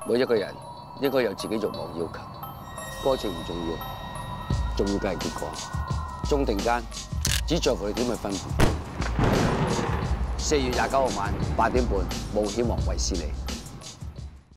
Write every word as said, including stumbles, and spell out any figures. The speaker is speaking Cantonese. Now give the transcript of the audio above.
每一個人應該有自己慾望要求，過程唔重要，重要嘅係結果。中定奸，只在乎你點去分辨。四月廿九號晚八點半，冒險王衛斯理。